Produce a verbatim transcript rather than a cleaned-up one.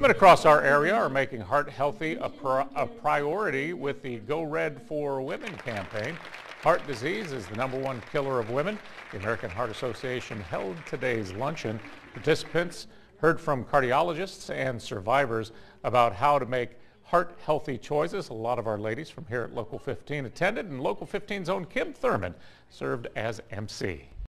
Women across our area are making heart healthy a, pri a priority with the Go Red for Women campaign. Heart disease is the number one killer of women. The American Heart Association held today's luncheon. Participants heard from cardiologists and survivors about how to make heart healthy choices. A lot of our ladies from here at Local fifteen attended, and Local fifteen's own Kym Thurman served as emcee.